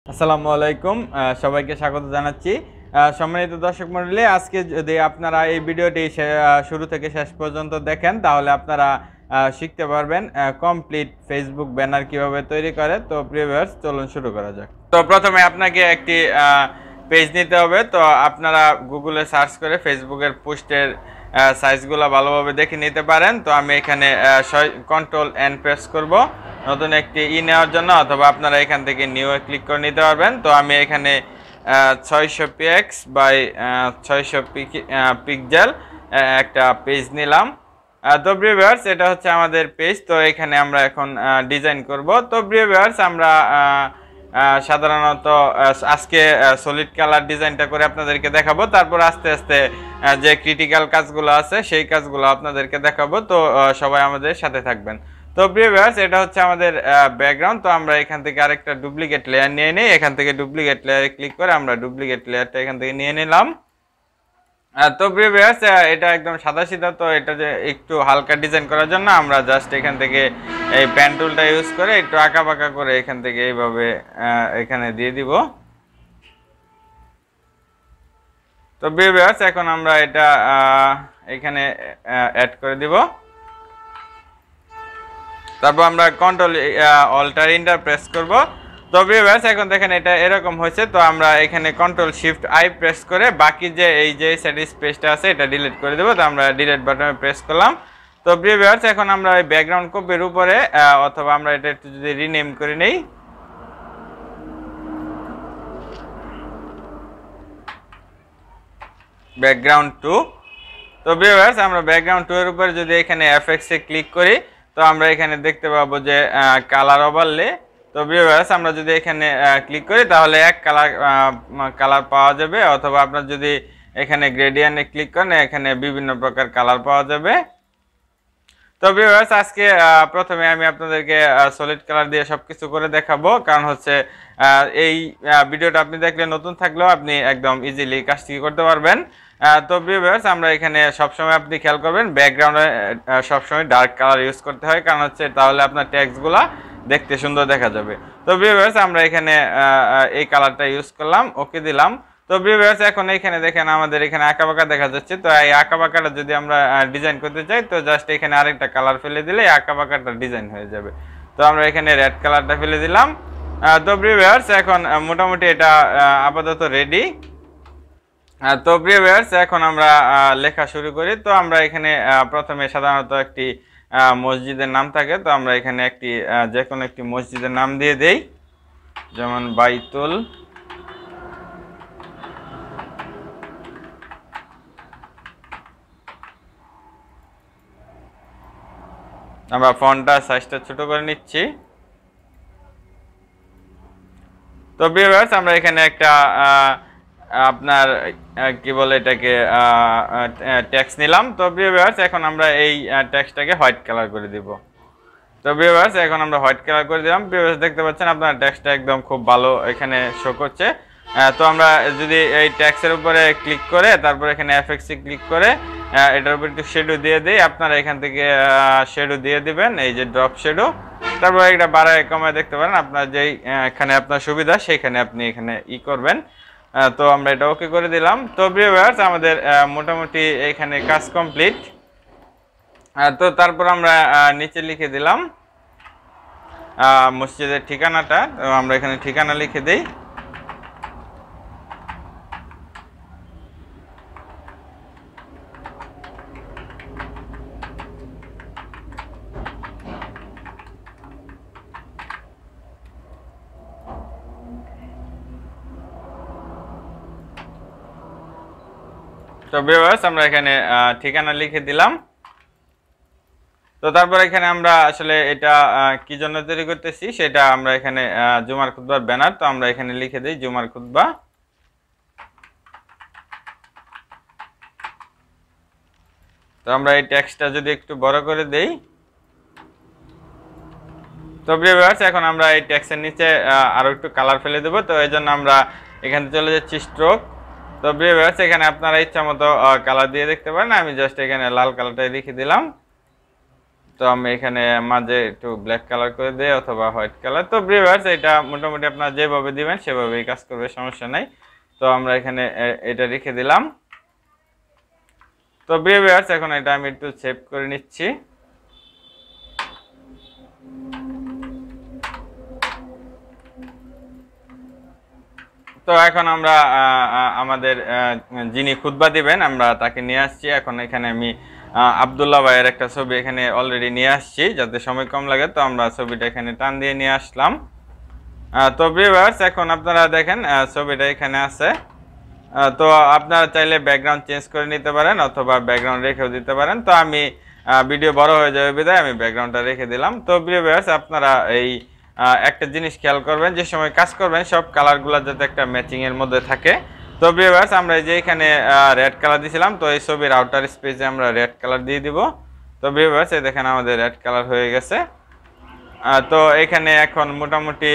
আসসালামু আলাইকুম সবাইকে স্বাগত জানাচ্ছি সম্মানিত দর্শক মণ্ডলী আজকে যদি আপনারা এই ভিডিওটি শুরু থেকে শেষ পর্যন্ত দেখেন তাহলে আপনারা শিখতে পারবেন কমপ্লিট ফেসবুক ব্যানার কিভাবে তৈরি করে। তো প্রিয় ভিউয়ার্স চলুন শুরু করা যাক। তো প্রথমে আপনাকে একটি পেজ নিতে হবে। তো আপনারা গুগলে সার্চ করে ফেসবুকের পোস্টের সাইজগুলো ভালোভাবে দেখে নিতে পারেন। তো আমি এখানে কন্ট্রোল এন প্রেস করব নতুন একটি নেওয়ার জন্য, অথবা আপনারা এখান থেকে নিউ এ ক্লিক করে নিতে পারবেন। তো আমি এখানে 600 পিএক্স বাই 600 পিক্সেল একটা পেজ নিলাম। তো ভিউয়ার্স এটা হচ্ছে আমাদের পেজ। তো এখানে আমরা এখন ডিজাইন করব। তো ভিউয়ার্স আমরা সাধারণত আজকে সলিড কালার ডিজাইনটা করে আপনাদেরকে দেখাবো, তারপর আস্তে আস্তে যে ক্রিটিক্যাল কাজগুলো আছে সেই কাজগুলো আপনাদেরকে দেখাবো। তো সবাই আমাদের সাথে থাকবেন। তো ভিউয়ার্স এটা হচ্ছে আমাদের ব্যাকগ্রাউন্ড। তো আমরা এখান থেকে আরেকটা ডুপ্লিকেট লেয়ার নিয়ে নিই। এখান থেকে ডুপ্লিকেট লেয়ারে ক্লিক করে আমরা ডুপ্লিকেট লেয়ারটা এখান থেকে নিয়ে নিলাম। তো ভিউয়ার্স এটা একদম সাদাসিধা। তো এটা যে একটু হালকা ডিজাইন করার জন্য আমরা জাস্ট এখান থেকে এই পেন টুলটা ইউজ করে একটু আঁকা বাঁকা করে এখান থেকে এইভাবে এখানে দিয়ে দিব। তো ভিউয়ার্স এখন আমরা এটা এখানে অ্যাড করে দিব। তারপর আমরা কন্ট্রোল অল্টার ইন্টার প্রেস করব। তো ভিউয়ার্স এখন দেখেন এটা এরকম হয়েছে। তো আমরা এখানে কন্ট্রোল শিফট আই প্রেস করে বাকি যে এই যে সেটিং স্পেসটা আছে এটা ডিলিট করে দেব। তো আমরা ডিলিট বাটনে প্রেস করলাম। তো ভিউয়ার্স এখন আমরা এই ব্যাকগ্রাউন্ড কপির উপরে অথবা আমরা এটা একটু যদি রিনেম করে নেই, ব্যাকগ্রাউন্ড 2। তো ভিউয়ার্স আমরা ব্যাকগ্রাউন্ড 2 এর উপরে যদি এখানে এফএক্স এ ক্লিক করি তো আমরা এখানে দেখতে পাবো যে কালার ওভারলে। তো ভিউয়ার্স আমরা যদি এখানে ক্লিক করি তাহলে এক কালার পাওয়া যাবে, অথবা আপনার যদি এখানে গ্রেডিয়েন্টে ক্লিক করেন এখানে বিভিন্ন প্রকার কালার পাওয়া যাবে। তো ভিউয়ার্স আজকে প্রথমে আমি আপনাদেরকে সলিড কালার দিয়ে সবকিছু করে দেখাবো, কারণ হচ্ছে এই ভিডিওটা আপনি দেখলে নতুন থাকলেও আপনি একদম ইজিলি কাজটি করতে পারবেন। তো ভিউয়ার্স আমরা এখানে সবসময় আপনি খেয়াল করবেন ব্যাকগ্রাউন্ডে সবসময় ডার্ক কালার ইউজ করতে হয়, কারণ হচ্ছে তাহলে আপনার টেক্সটগুলা দেখতে সুন্দর দেখা যাবে। তো ভিউয়ার্স আমরা এখানে এই কালারটা ইউজ করলাম, ওকে দিলাম। তো ভিউয়ার্স এখন এখানে দেখেন আমাদের এখানে আঁকা বাঁকা দেখা যাচ্ছে। তো এই আঁকা বাঁকাটা যদি আমরা ডিজাইন করতে চাই তো জাস্ট এখানে আরেকটা কালার ফেলে দিলে আঁকা বাঁকাটা ডিজাইন হয়ে যাবে। তো আমরা এখানে রেড কালারটা ফেলে দিলাম। তো ভিউয়ার্স এখন মোটামুটি এটা আপাতত রেডি। তো ভিউয়ার্স এখন আমরা লেখা শুরু করি। তো আমরা এখানে প্রথমে সাধারণত একটি মসজিদের নাম থাকে। তো আমরা এখানে একটি যে কোনো একটি মসজিদের নাম দিয়ে দেই, যেমন বাইতুল। আমরা ফন্টটা সাইজটা ছোট করে নিচ্ছি। তো ভিউয়ার্স আমরা এখানে একটা আপনার কি বলে এটাকে টেক্সট নিলাম। তো ভিউয়ার্স এখন আমরা এই টেক্সটটাকে হোয়াইট কালার করে দিব। তো ভিউয়ার্স এখন আমরা হোয়াইট কালার করে দিলাম। ভিউয়ার্স দেখতে পাচ্ছেন আপনার টেক্সটটা একদম খুব ভালো এখানে শো করছে। তো আমরা যদি এই টেক্সটের উপরে ক্লিক করে তারপর এখানে এফএক্স এ ক্লিক করে এটার উপর একটু শ্যাডো দিয়ে দেই, আপনারা এখান থেকে শ্যাডো দিয়ে দিবেন, এই যে ড্রপ শ্যাডো। তারপর এটা বাড়ায় কমায় দেখতে পারেন আপনার যেই এখানে আপনার সুবিধা সেইখানে আপনি এখানে করবেন। তো আমরা এটা ওকে করে দিলাম। তো ভিউয়ার্স আমাদের মোটামুটি এখানে কাজ কমপ্লিট। তো তারপর আমরা নিচে লিখে দিলাম মসজিদের ঠিকানাটা। তো আমরা এখানে ঠিকানা লিখে দেই। তো ভিউয়ার্স আমরা এখানে ঠিকানা লিখে দিলাম। তো তারপর এখানে আমরা আসলে এটা কি জন্য তৈরি করতেছি সেটা আমরা এখানে জুমার খুতবার ব্যানার। তো আমরা এখানে লিখে দিই জুমার খুতবা। তো আমরা এই টেক্সটটা যদি একটু বড় করে দেই। তো ভিউয়ার্স এখন আমরা এই টেক্সটের নিচে আরো একটু কালার ফেলে দেব। তো এই জন্য আমরা এখানে চলে যাচ্ছি স্ট্রোক। তো ভিউয়ার্স এখানে আপনারা ইচ্ছা মতো কালার দিয়ে দেখতে পারেন। আমি জাস্ট এখানে লাল কালারটাই লিখে দিলাম। তো আমি এখানে মাঝে একটু ব্ল্যাক কালার করে দেই অথবা হোয়াইট কালার। তো ভিউয়ার্স এটা মোটামুটি আপনারা যেভাবে দিবেন সেভাবেই কাজ করবে, সমস্যা নাই। তো আমরা এখানে এটা রেখে দিলাম। তো ভিউয়ার্স এখন এটা আমি একটু সেভ করে নিচ্ছি। তো এখন আমরা আমাদের যিনি খুতবা দিবেন আমরা তাকে নিয়ে আসছি। এখন এখানে আমি আব্দুল্লাহ ভাইয়ের একটা ছবি এখানে অলরেডি নিয়ে আসছি, যাতে সময় কম লাগে। তো আমরা ছবিটা এখানে টান দিয়ে নিয়ে আসলাম। তো ভিউয়ার্স এখন আপনারা দেখেন ছবিটা এখানে আছে। তো আপনারা চাইলে ব্যাকগ্রাউন্ড চেঞ্জ করে নিতে পারেন অথবা ব্যাকগ্রাউন্ড রেখেও দিতে পারেন। তো আমি ভিডিও বড় হয়ে যাবে বিধায় আমি ব্যাকগ্রাউন্ডটা রেখে দিলাম। তো ভিউয়ার্স আপনারা এই একটা জিনিস খেয়াল করবেন, যে সময় কাজ করবেন সব কালারগুলো যাতে একটা ম্যাচিং এর মধ্যে থাকে। তো ভিউয়ার্স আমরা এই যে এখানে রেড কালার দিয়েছিলাম, তো এই ছবির আউটার স্পেসে আমরা রেড কালার দিয়ে দিব। তো ভিউয়ার্স এই দেখেন আমাদের রেড কালার হয়ে গেছে। তো এখানে এখন মোটামুটি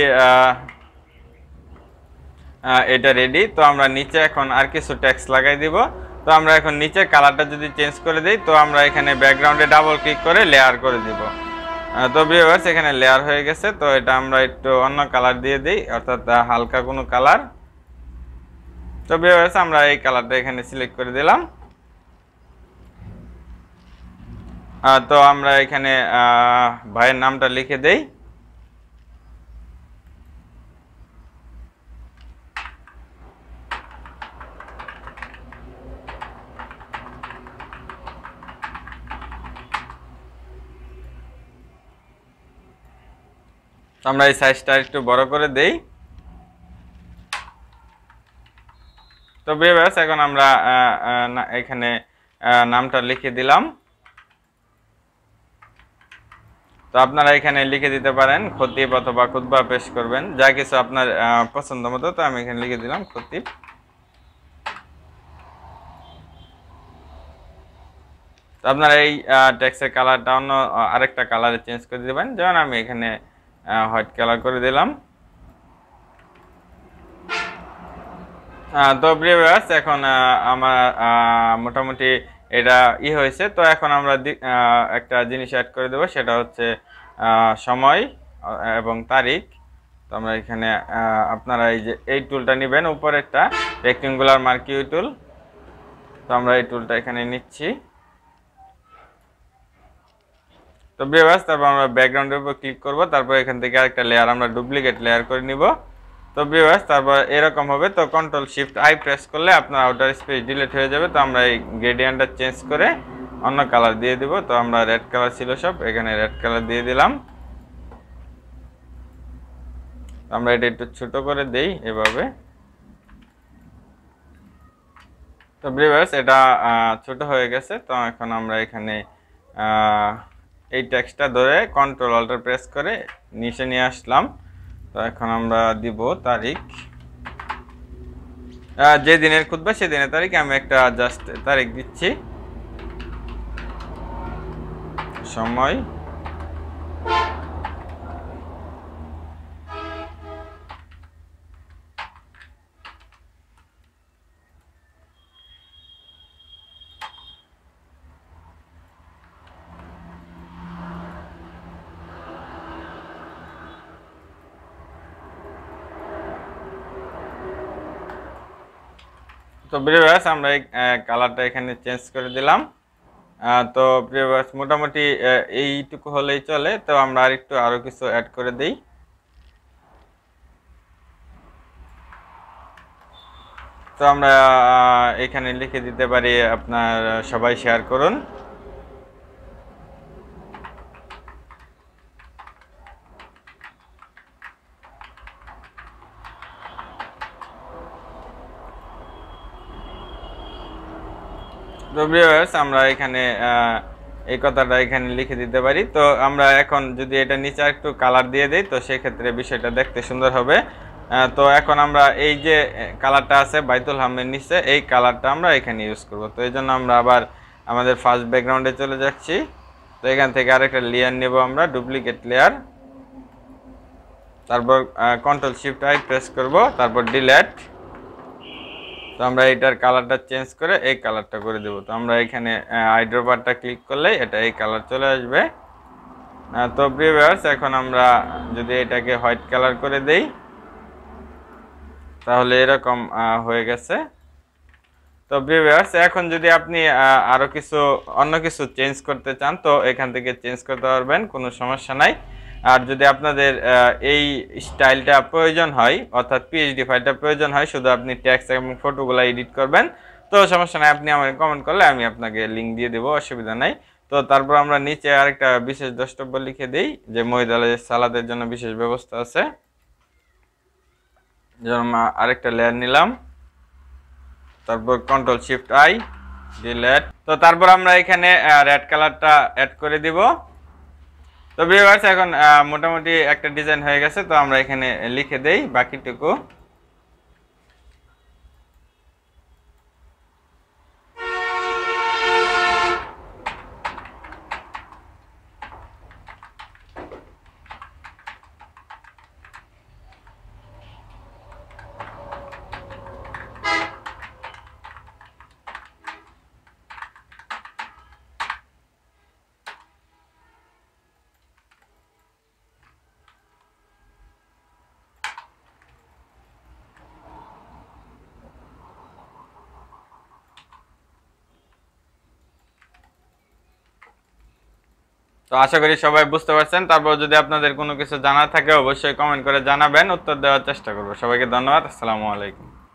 এটা রেডি। তো আমরা নিচে এখন আর কিছু টেক্সট লাগাই দিব। তো আমরা এখন নিচে কালারটা যদি চেঞ্জ করে দিই, তো আমরা এখানে ব্যাকগ্রাউন্ডে ডাবল ক্লিক করে লেয়ার করে দিব। তো ভিউয়ার্স এখানে লেয়ার হয়ে গেছে। তো এটা আমরা একটু অন্য কালার দিয়ে দিই, অর্থাৎ হালকা কোনো কালার। তো ভিউয়ার্স আমরা এই কালারটা এখানে সিলেক্ট করে দিলাম। তো আমরা এখানে ভাইয়ের নামটা লিখে দেই। আমরা এই সাইজটা একটু বড় করে দেই। তো ভিউয়ার্স এখন আমরা এখানে নামটা লিখে দিলাম। তো আপনারা এখানে লিখে দিতে পারেন খতিব অথবা খুতবা পেশ করবেন, যা কিছু আপনার পছন্দ মতো। তো আমি এখানে লিখে দিলাম খতিব। তো আপনারা এই টেক্সটের কালারটা অন্য আরেকটা কালারে চেঞ্জ করে দিবেন, যেমন আমি এখানে হোয়াইট কালার করে দিলাম। তো ভিউয়ার্স এখন আমার মোটামুটি এটা হয়েছে। তো এখন আমরা একটা জিনিস অ্যাড করে দেব, সেটা হচ্ছে সময় এবং তারিখ। তো আমরা এখানে আপনারা এই যে এই টুলটা নেবেন, উপরে একটা রেক্টেঙ্গুলার মার্কিউ টুল। তো আমরা এই টুলটা এখানে নিচ্ছি। তো ভিউয়ার্স তারপর আমরা ব্যাকগ্রাউন্ডের উপর ক্লিক করব, তারপর এখান থেকে আরেকটা লেয়ার আমরা ডুপ্লিকেট লেয়ার করে নিব। তো ভিউয়ার্স তারপর এরকম হবে। তো কন্ট্রোল শিফট আই প্রেস করলে আপনার আউটার স্পেস ডিলিট হয়ে যাবে। তো আমরা এই গ্রেডিয়েন্টটা চেঞ্জ করে অন্য কালার দিয়ে দিব। তো আমরা রেড কালার ছিল সব, এখানে রেড কালার দিয়ে দিলাম। আমরা এটা একটু ছোট করে দেই এভাবে। তো ভিউয়ার্স এটা ছোট হয়ে গেছে। তো এখন আমরা এখানে এই টেক্সটটা ধরে কন্ট্রোল অল্টার প্রেস করে নিচে নিয়ে আসলাম। তো এখন আমরা দিব তারিখ, যে দিনের খুতবা সেদিনের তারিখ। আমি একটা জাস্ট তারিখ দিচ্ছি, সময়। তো ভিউয়ার্স আমরা এই কালারটা এখানে চেঞ্জ করে দিলাম। তো ভিউয়ার্স মোটামুটি এইটুকু হলেই চলে। তো আমরা আরো কিছু অ্যাড করে দেই। তো আমরা এখানে লিখে দিতে পারি আপনার সবাই শেয়ার করুন। তো ভিউয়ার্স আমরা এখানে এই কথাটা এখানে লিখে দিতে পারি। তো আমরা এখন যদি এটা নিচে একটু কালার দিয়ে দেই, তো সেক্ষেত্রে বিষয়টা দেখতে সুন্দর হবে। তো এখন আমরা এই যে কালারটা আছে বাইতুল হামের নিচে, এই কালারটা আমরা এখানে ইউজ করব। তো এই জন্য আমরা আবার আমাদের ফার্স্ট ব্যাকগ্রাউন্ডে চলে যাচ্ছি। তো এখান থেকে আরেকটা লেয়ার নেব আমরা, ডুপ্লিকেট লেয়ার। তারপর কন্ট্রোল শিফট আই প্রেস করব, তারপর ডিলিট। তো আমরা এটার কালারটা চেঞ্জ করে এই কালারটা করে দেব। তো আমরা এখানে আইড্রপারটা ক্লিক করলে এটা এই কালার চলে আসবে। তো ভিউয়ার্স এখন আমরা যদি এটাকে হোয়াইট কালার করে দেই তাহলে এরকম হয়ে গেছে। তো ভিউয়ার্স এখন যদি আপনি আরো কিছু অন্য কিছু চেঞ্জ করতে চান তো এখান থেকে চেঞ্জ করতে পারবেন, কোনো সমস্যা নাই। আর যদি আপনাদের এই স্টাইলটা প্রয়োজন হয় অর্থাৎ পিএইচডি ফাইলটা প্রয়োজন হয়, শুধু আপনি টেক্সট এবং ফটোগুলো এডিট করবেন, তো সমস্যা নাই, আপনি আমাকে কমেন্ট করলে আমি আপনাকে লিংক দিয়ে দেবো, অসুবিধা নাই। তো তারপর আমরা নিচে আরেকটা বিশেষ দ্রষ্টব্য লিখে দিই যে মহিদ আলী সালাদের জন্য বিশেষ ব্যবস্থা আছে। যেমন আরেকটা লেয়ার নিলাম, তারপর কন্ট্রোল শিফট আই ডিলিট। তো তারপর আমরা এখানে রেড কালারটা অ্যাড করে দিব। তো ভিউয়ার্স এখন মোটামুটি একটা ডিজাইন হয়ে গেছে, তো আমরা এখানে লিখে দেই বাকিটুকু। তো আশা করি সবাই বুঝতে পারছেন। তারপর যদি আপনাদের কোনো কিছু জানা থাকে অবশ্যই কমেন্ট করে জানাবেন, উত্তর দেওয়ার চেষ্টা করবো। সবাইকে ধন্যবাদ, আসসালামু আলাইকুম।